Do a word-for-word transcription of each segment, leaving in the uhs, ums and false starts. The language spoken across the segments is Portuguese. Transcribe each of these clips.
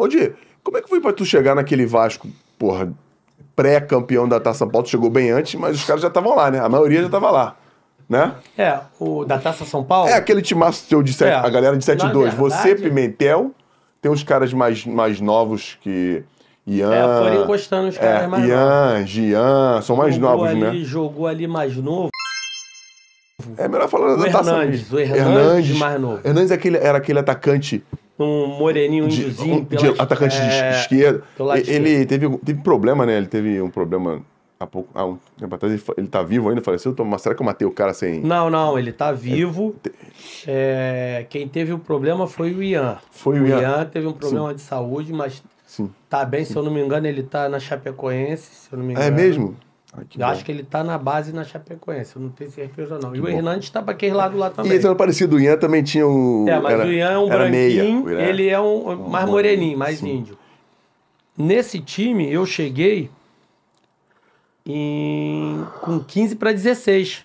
Ô, Di, como é que foi pra tu chegar naquele Vasco, porra, pré-campeão da Taça São Paulo? Tu chegou bem antes, mas os caras já estavam lá, né? A maioria já tava lá, né? É, o da Taça São Paulo... É aquele timaço teu de sete, É, a galera de sete na dois. Você, verdade- Pimentel, tem uns caras mais, mais novos que... Ian... É, foram encostando os caras é, mais Ian, Gian, são mais jogou novos, ali, né? Jogou ali mais novo. É melhor falar O da Taça Hernandes, mesmo. o Hernandes mais novo. Hernandes é aquele, era aquele atacante... Um moreninho, um de, índiozinho. um- pela- de atacante de é, esquerda. pelo lado Ele esquerdo. teve, teve problema, né? Ele teve um problema há pouco, há um tempo atrás. Ele, fa- ele tá vivo ainda, faleceu. Tô- Mas será que eu matei o cara sem... Não, não, ele tá vivo. É, quem teve o problema foi o Ian. Foi o O Ian. Ian teve um problema de saúde, mas Sim. tá bem, se eu não me engano, ele tá na Chapecoense, se eu não me engano. É mesmo? Ai, que Eu bom. acho que ele tá na base na Chapecoense, eu não tenho certeza não. E o bom. Hernandes tá pra aquele lado lá E também. esse ano parecido, o Ian também tinha um... É, mas era- o Ian é um era meia. branquinho, O Ian- ele é um mais moreninho, mais Sim. índio. Nesse time, eu cheguei em, com quinze para dezesseis.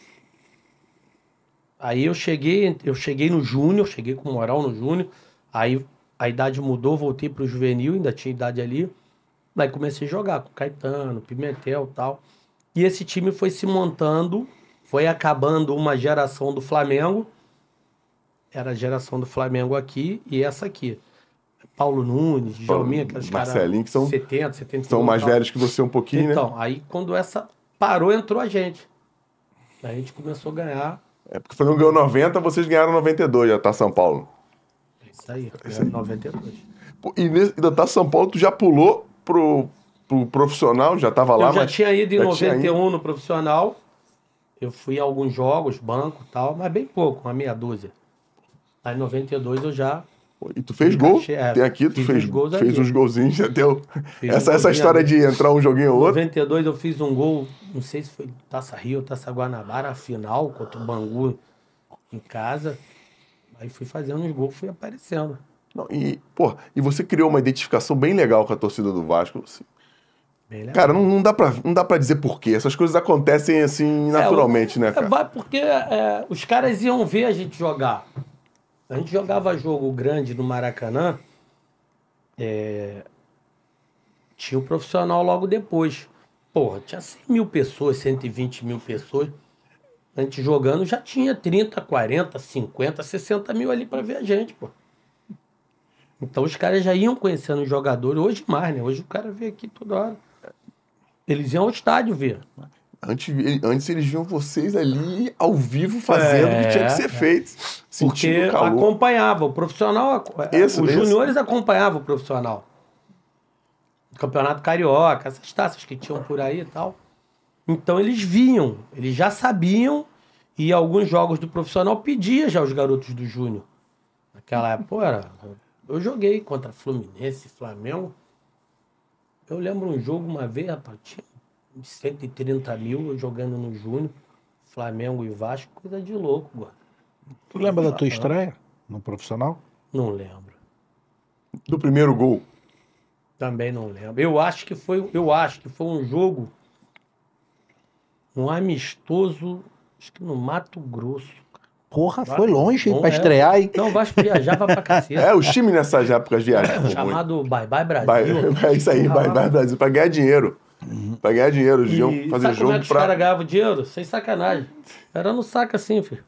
Aí eu cheguei, eu cheguei no júnior, cheguei com moral no júnior. Aí a idade mudou, voltei pro juvenil, ainda tinha idade ali. Aí comecei a jogar com Caetano, Pimentel e tal. E esse time foi se montando, foi acabando uma geração do Flamengo. Era a geração do Flamengo aqui e essa aqui. Paulo Nunes, Djalminha, aqueles caras Marcelinho, que são- setenta, setenta e um São mais e tal. velhos que você um pouquinho, né? Então, aí quando essa parou, entrou a gente. Aí a gente começou a ganhar. É porque o Flamengo ganhou noventa, vocês ganharam noventa e dois, já tá São Paulo. É isso aí, ganhamos noventa e dois. Pô, E nesse, da Taça São Paulo, tu já pulou pro, pro profissional, já tava lá, Eu já mas... tinha ido em já tinha noventa e um ido. no profissional. Eu fui a alguns jogos, banco e tal, mas bem pouco, uma meia dúzia. Aí em noventa e dois eu já... Pô, E tu fez gol, É, tem aqui, tu fiz fez, uns gols fez ali. uns golzinhos, já deu... Fiz um Essa, essa golzinho história ali. de entrar um joguinho Em ou outro... noventa e dois eu fiz um gol, não sei se foi Taça Rio ou Taça Guanabara, a final contra o Bangu em casa. Aí fui fazendo uns gols, fui aparecendo. Não, e, pô, e você criou uma identificação bem legal com a torcida do Vasco. assim. Bem legal. Cara, não, não, dá pra, não dá pra dizer porquê. Essas coisas acontecem assim naturalmente, É, né, o- cara? Vai porque é, os caras iam ver a gente jogar. A gente jogava jogo grande no Maracanã. é, tinha o profissional logo depois. Porra, tinha cem mil pessoas, cento e vinte mil pessoas. A gente jogando já tinha trinta, quarenta, cinquenta, sessenta mil ali pra ver a gente, pô. Então os caras já iam conhecendo os jogadores. Hoje mais, né? Hoje o cara vê aqui toda hora. Eles iam ao estádio ver. Antes, antes eles viam vocês ali ao vivo fazendo o que tinha que ser É, feito. Sentindo Porque o calor. acompanhava. O profissional, Isso, os isso. juniores acompanhavam o profissional. Campeonato Carioca, essas taças que tinham por aí e tal. Então eles vinham, eles já sabiam, e alguns jogos do profissional pedia já os garotos do Júnior. Naquela época, pô, era, eu joguei contra Fluminense, Flamengo. Eu lembro um jogo uma vez, rapaz, tinha uns cento e trinta mil eu jogando no Júnior, Flamengo e Vasco, coisa de louco, gordo. Tu lembra da tua estreia no profissional? Não lembro. Do primeiro gol. Também não lembro. Eu acho que foi, eu acho que foi um jogo, um amistoso, acho que no Mato Grosso. Porra, foi longe hein, Bom, pra é. estrear, hein? Não, o Vasco viajava pra cacete. É, os times nessas épocas viajam. Chamado Bye Bye Brasil. Vai, é isso aí, vai, vai, Brasil, pra ganhar dinheiro. Pra ganhar dinheiro, eles iam E fazer sabe como jogo é que os pra... caras ganhavam dinheiro? Sem sacanagem. Era no saco assim, filho.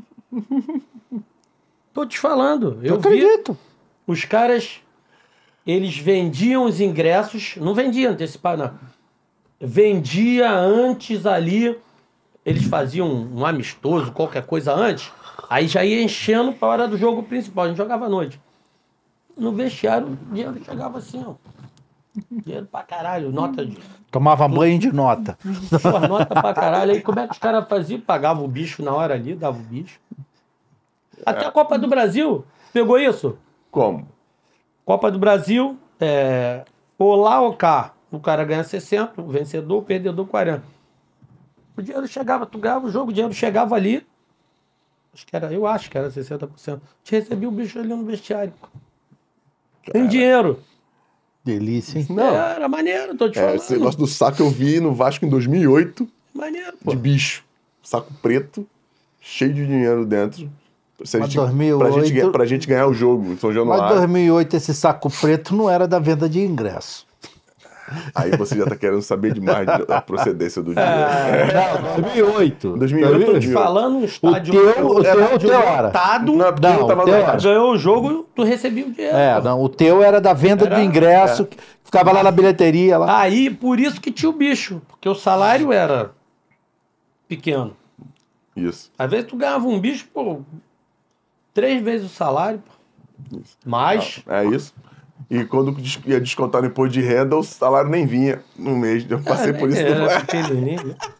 Tô te falando. Eu, Eu vi acredito. os caras, eles vendiam os ingressos, não vendiam antecipado, não. Vendia antes ali, eles faziam um, um amistoso, qualquer coisa antes, aí já ia enchendo pra hora do jogo principal, a gente jogava à noite. No vestiário, o dinheiro chegava assim, ó. Dinheiro pra caralho, nota de... Tomava banho de nota. Pô, nota pra caralho. Aí como é que os caras faziam? Pagavam o bicho na hora ali, dava o bicho. Até a Copa do Brasil, pegou isso? Como? Copa do Brasil, é, ou lá ou cá. O cara ganha sessenta, o vencedor, o perdedor quarenta. O dinheiro chegava, tu ganhava o jogo, o dinheiro chegava ali. Acho que era, eu acho que era sessenta por cento. Te recebia o bicho ali no vestiário. Tem dinheiro. Delícia, hein? Não, É, era maneiro, tô te é, falando. esse negócio do saco eu vi no Vasco em dois mil e oito, Maneiro, pô. de bicho. Saco preto, cheio de dinheiro dentro. Se a Mas gente, dois mil e oito pra, gente, ganhar- pra gente ganhar o jogo em São Mas Januário. dois mil e oito esse saco preto não era da venda de ingresso. Aí você já tá querendo saber demais da procedência do dinheiro. Não, dois mil e oito. dois mil e oito, Eu tô te falando, um O estádio, teu, o teu, o estádio teu era. lotado, Não, é porque Não, eu tava o teu no era. Vasco. ganhou o jogo, tu recebia o dinheiro. É, pô. não, o teu era da venda Era- do ingresso, que ficava lá na bilheteria. Lá. Aí, por isso que tinha o bicho, porque o salário era pequeno. Isso. Às vezes tu ganhava um bicho, pô, três vezes o salário, pô. Mais. É isso. E quando des- ia descontar no imposto de renda, o salário nem vinha no mês. Eu passei por isso. Era no- pequenininho, né?